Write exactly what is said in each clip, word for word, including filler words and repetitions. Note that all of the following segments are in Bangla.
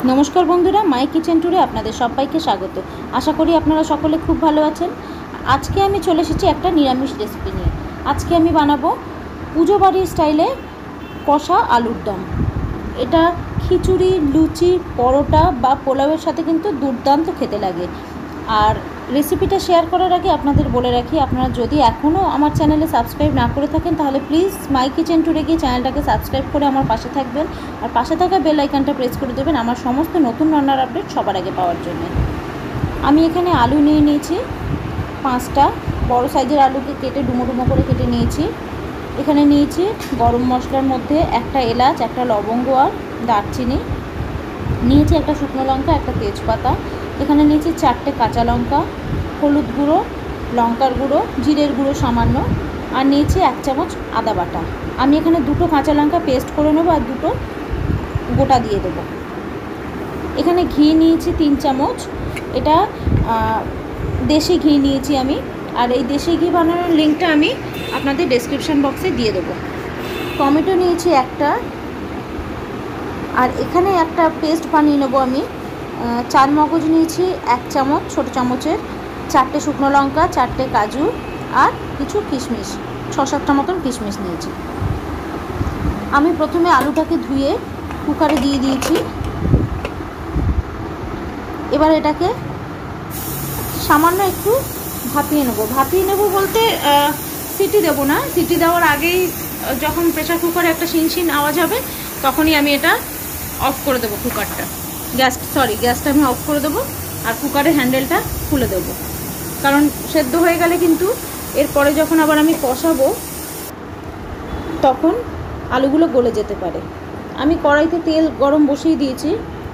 नमस्कार बंधुरा माई किचेन टूरे आपनादेर सबाइके स्वागत। आशा करी आपनारा सकले खूब भालो आछेन। आज के आमी चले एसेछि एकटा निरामिष रेसिपि निये। आज के आमी बानाबो पुजो बाड़िर स्टाइले कषा आलुर दम। एटा खिचुड़ी, लुचि, परोटा बा पोलाओर साथे किन्तु दुर्दान्त खेते लागे। और रेसिपिटा शेयर करार आगे आपनादेर बोले राखी, आपनारा जोदि एखोनो आमार चैनेले सबस्क्राइब ना करे थाकेन ताहले प्लिज माई किचेन टूरे गिये चैनलटाके सबस्क्राइब करे आमार पाशे थाकबेन और पाशे थाका बेल आइकनटा प्रेस करे देबेन आमार समस्त नतुन रान्नार आपडेट सबार आगे पाওয়ার जन्य। आमी एखाने आलू निये निয়েছি पाँचटा बड़ साइजेर आलूके केटे डुमो डुमो करे केटे निয়েছি। एखाने निয়েছি गरम मशलार मध्य एकटा एलाच, एकटा लवंग और दारचिनी निয়েছি, एकटा शुकनो लंका, एकटा तेजपाता, एखाने निয়েছি चारटे काँचा लंका, हलुद गुঁড়ো, लंकार गुঁড়ো, जिरेर गुঁড়ো सामान्य और निয়েছি एक चामच आदा बाटा। आमी एखाने दुटो काँचा लंका पेस्ट करे नेब और दुटो गोटा दिए देब। एखाने घी निয়েছি तीन चामच, एटा देशी घी निয়েছি आमी और এই देशी घी বানানোর লিঙ্কটা আমি আপনাদের ডেসক্রিপশন বক্সে দিয়ে দেব। টমেটো নিয়েছি একটা আর এখানে একটা পেস্ট বানিয়ে নেব আমি। চার মগজ নিয়েছি এক চামচ ছোট চামচের, চারটে শুকনো লঙ্কা, চারটে কাজু আর কিছু কিশমিশ, ছ সাতটা মতন কিশমিশ নিয়েছি। আমি প্রথমে আলুটাকে ধুয়ে কুকারে দিয়ে দিয়েছি। এবার এটাকে সামান্য একটু ভাপিয়ে নেব। ভাপিয়ে নেব বলতে সিটি দেব না, সিটি দেওয়ার আগেই যখন প্রেসার কুকারে একটা শিনশিন আওয়াজ হবে তখনই আমি এটা অফ করে দেবো। কুকারটা গ্যাস সরি গ্যাসটা আমি অফ করে দেবো আর কুকারের হ্যান্ডেলটা খুলে দেবো, কারণ সেদ্ধ হয়ে গেলে কিন্তু এরপরে যখন আবার আমি কষাবো তখন আলুগুলো গলে যেতে পারে। আমি কড়াইতে তেল গরম বসিয়ে দিয়েছি।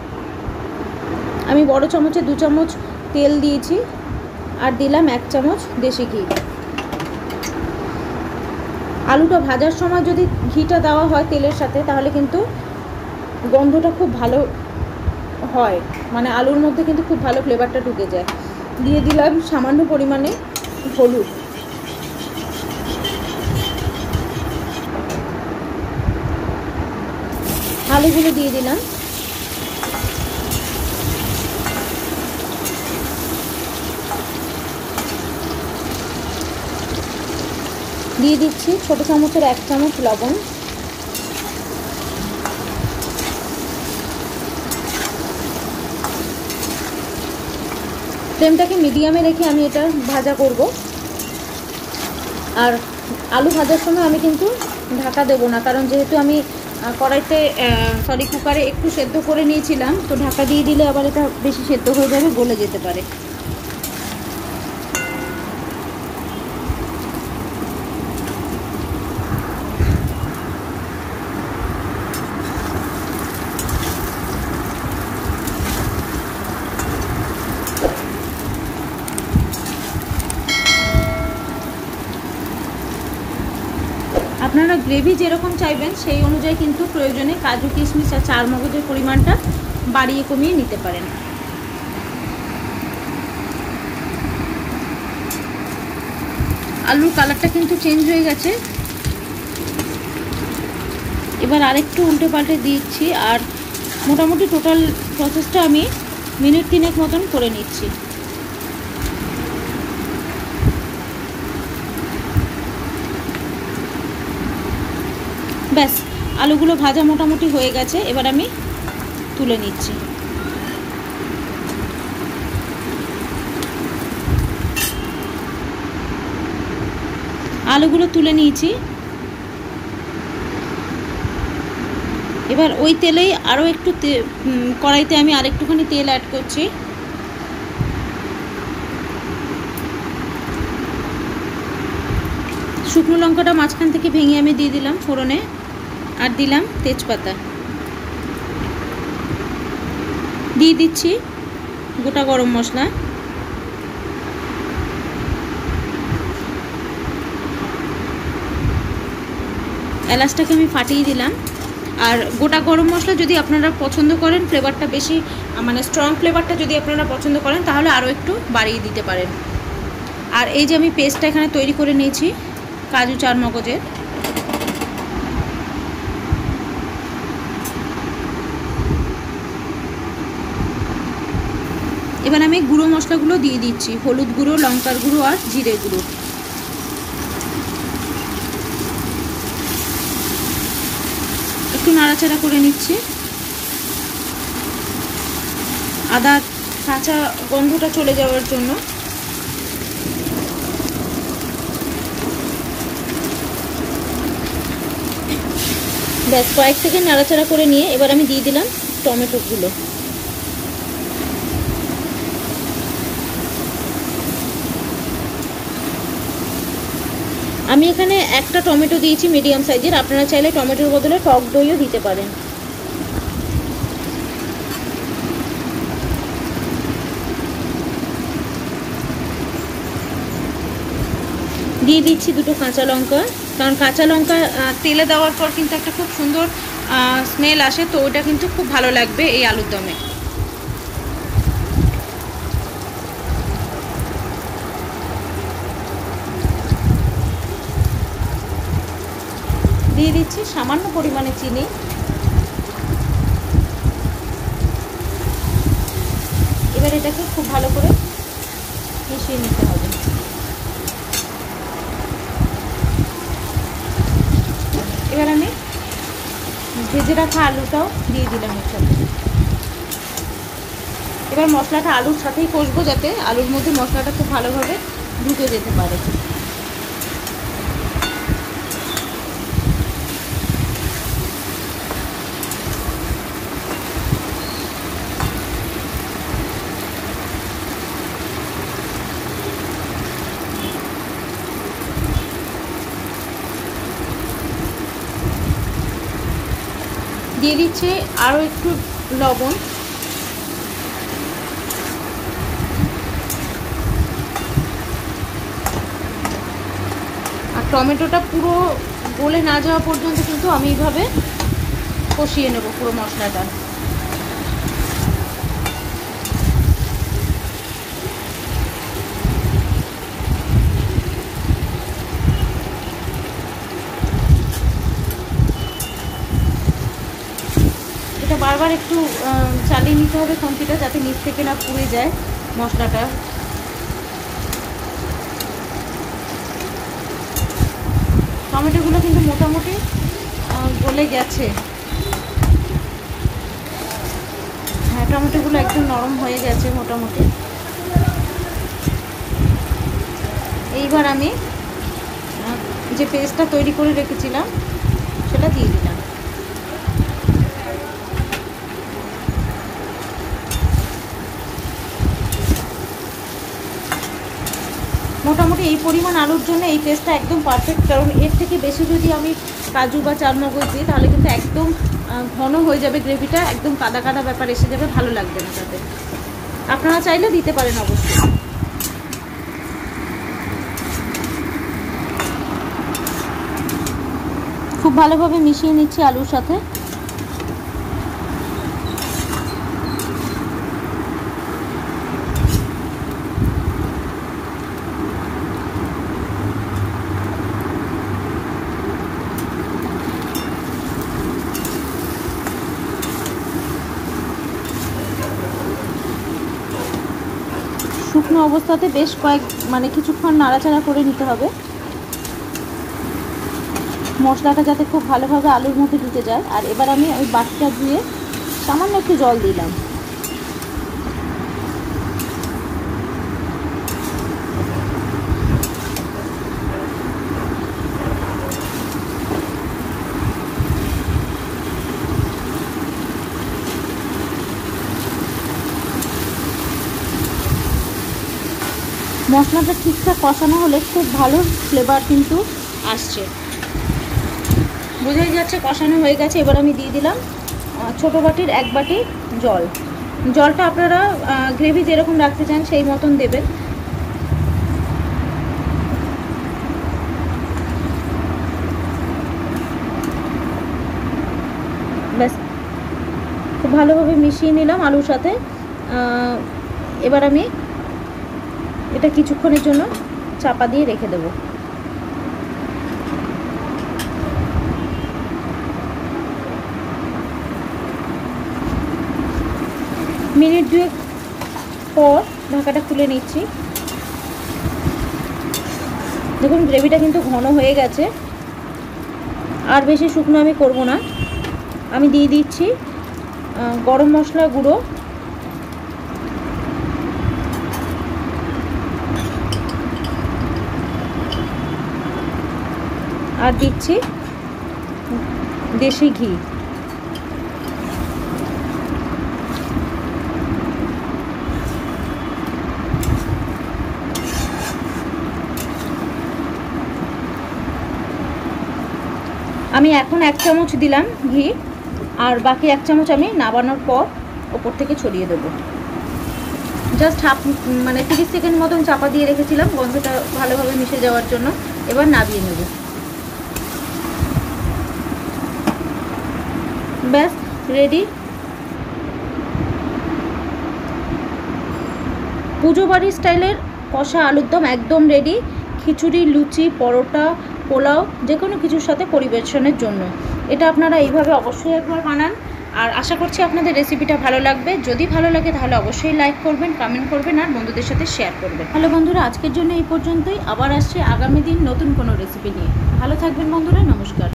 আমি বড় চামচে দু চামচ তেল দিয়েছি আর দিলাম এক চামচ দেশি ঘি। আলুটা ভাজার সময় যদি ঘিটা দেওয়া হয় তেলের সাথে তাহলে কিন্তু গন্ধটা খুব ভালো হয়, মানে আলুর মধ্যে কিন্তু খুব ভালো ফ্লেভারটা ঢুকে যায়। দিয়ে দিলাম সামান্য পরিমাণে হলুদ, আলুগুলো দিয়ে দিলাম। দিয়ে দিচ্ছি ছোট চামচের এক চামচ লবণ, ফ্লেমটাকে মিডিয়ামে রেখে আমি এটা ভাজা করব। আর আলু ভাজার সময় আমি কিন্তু ঢাকা দেব না, কারণ যেহেতু আমি কড়াইতে সরি কুকারে একটু সেদ্ধ করে নিয়েছিলাম, তো ঢাকা দিয়ে দিলে আবার এটা বেশি সেদ্ধ হয়ে যাবে, গলে যেতে পারে। আপনারা গ্রেভি যেরকম চাইবেন সেই অনুযায়ী কিন্তু প্রয়োজনে কাজু কিশমিশ আর চার মগজের পরিমাণটা বাড়িয়ে কমিয়ে নিতে পারেন। আলুর কালারটা কিন্তু চেঞ্জ হয়ে গেছে। এবার আরেকটু উল্টে পাল্টে দিচ্ছি আর মোটামুটি টোটাল প্রসেসটা আমি মিনিট তিনেক মতন করে নিচ্ছি। ব্যাস আলুগুলো ভাজা মোটামুটি হয়ে গেছে, এবার আমি তুলে নিচ্ছি। আলুগুলো তুলে নিয়েছি। এবার ওই তেলেই আরও একটু কড়াইতে আমি আরেকটুখানি তেল অ্যাড করছি। শুকনো লঙ্কাটা মাঝখান থেকে ভেঙে আমি দিয়ে দিলাম ফোড়নে আর দিলাম তেজপাতা, দিয়ে দিচ্ছি গোটা গরম মশলা, এলাচটাকে আমি ফাটিয়ে দিলাম। আর গোটা গরম মশলা যদি আপনারা পছন্দ করেন ফ্লেভারটা বেশি মানে স্ট্রং ফ্লেভারটা যদি আপনারা পছন্দ করেন তাহলে আরও একটু বাড়িয়ে দিতে পারেন। আর এই যে আমি পেস্টটা এখানে তৈরি করে নিয়েছি কাজু চার মগজের, এবার আমি গুঁড়ো মশলাগুলো দিয়ে দিচ্ছি, হলুদ গুঁড়ো, লঙ্কার গুঁড়ো আর জিরে গুঁড়ো। একটু নাড়াচাড়া করে নিচ্ছি। আদা কাঁচা গন্ধটা চলে যাওয়ার জন্য। ব্যাস কয়েক সেকেন্ড নাড়াচাড়া করে নিয়ে এবার আমি দিয়ে দিলাম টমেটোগুলো। আমি এখানে একটা টমেটো দিয়েছি মিডিয়াম সাইজের, আপনারা চাইলে টমেটোর বদলে টক দইও দিতে পারেন। দিয়ে দিচ্ছি দুটো কাঁচা লঙ্কা, কারণ কাঁচা লঙ্কা তেলে দেওয়ার পর কিন্তু একটা খুব সুন্দর স্মেল আসে, তো ওটা কিন্তু খুব ভালো লাগবে এই আলুর দমে। দিয়ে দিচ্ছি সামান্য পরিমাণে চিনি। এবার এটাকে খুব ভালো করে মিশিয়ে নিতে হবে। এবার আমি ভেজে রাখা আলুটাও দিয়ে দিলাম এর সাথে। এবার মশলাটা আলুর সাথেই কষবো, যাতে আলুর মধ্যে মশলাটা খুব ভালোভাবে ঢুকে যেতে পারে। দিয়ে দিচ্ছে আরও একটু লবণ। আর টমেটোটা পুরো গলে না যাওয়া পর্যন্ত কিন্তু আমি এইভাবে কষিয়ে নেব পুরো মশলাটা। বারবার একটু চালিয়ে নিতে হবে খুন্তিটা, যাতে নিচ থেকে না পুড়ে যায় মশলাটা। টমেটোগুলো কিন্তু মোটামুটি গলে গেছে। হ্যাঁ, টমেটোগুলো একদম নরম হয়ে গেছে মোটামুটি। এইবার আমি যে পেস্টটা তৈরি করে রেখেছিলাম সেটা দিয়ে দিলাম। মোটামুটি এই পরিমাণ আলুর জন্য এই পেস্টটা একদম পারফেক্ট, কারণ এর থেকে বেশি যদি আমি কাজু বা চারমগজ দিই তাহলে কিন্তু একদম ঘন হয়ে যাবে গ্রেভিটা, একদম কাদা কাদা ব্যাপার এসে যাবে, ভালো লাগবে না তাতে। আপনারা চাইলে দিতে পারেন অবশ্যই। খুব ভালোভাবে মিশিয়ে নিচ্ছি আলুর সাথে। শুকনো অবস্থাতে বেশ কয়েক মানে কিছুক্ষণ নাড়াচাড়া করে নিতে হবে, মশলাটা যাতে খুব ভালোভাবে আলুর মধ্যে ঢুকে যায়। আর এবার আমি ওই বাটিটা ধুয়ে সামান্য একটু জল দিলাম। মশলাটা ঠিকঠাক কষানো হলে খুব ভালো ফ্লেভার কিন্তু আসছে, বোঝাই যাচ্ছে কষানো হয়ে গেছে। এবার আমি দিয়ে দিলাম ছোটো বাটির এক বাটি জল। জলটা আপনারা গ্রেভি যেরকম রাখতে চান সেই মতন দেবেন। ব্যাস, খুব ভালোভাবে মিশিয়ে নিলাম আলুর সাথে। এবার আমি এটা কিছুক্ষণের জন্য চাপা দিয়ে রেখে দেব। মিনিট দুয়েক পর ঢাকাটা খুলে নিচ্ছি। দেখুন গ্রেভিটা কিন্তু ঘন হয়ে গেছে, আর বেশি শুকনো আমি করব না। আমি দিয়ে দিচ্ছি গরম মশলা গুঁড়ো, আর দিচ্ছি দেশি ঘি। আমি এখন এক চামচ দিলাম ঘি, আর বাকি এক চামচ আমি নাবানোর পর ওপর থেকে ছড়িয়ে দেবো। জাস্ট হাফ মানে তিরিশ সেকেন্ড মতন চাপা দিয়ে রেখেছিলাম গন্ধটা ভালোভাবে মিশে যাওয়ার জন্য। এবার নাবিয়ে নেব। ব্যাস রেডি। পুজো বাড়ির স্টাইলের কষা আলুর দম একদম রেডি। খিচুড়ি, লুচি, পরোটা, পোলাও যে কোনো কিছুর সাথে পরিবেশনের জন্য এটা আপনারা এইভাবে অবশ্যই একবার বানান। আর আশা করছি আপনাদের রেসিপিটা ভালো লাগবে। যদি ভালো লাগে তাহলে অবশ্যই লাইক করবেন, কমেন্ট করবেন, আর বন্ধুদের সাথে শেয়ার করবেন। হ্যালো বন্ধুরা, আজকের জন্য এই পর্যন্তই। আবার আসছি আগামী দিন নতুন কোনো রেসিপি নিয়ে। ভালো থাকবেন বন্ধুরা, নমস্কার।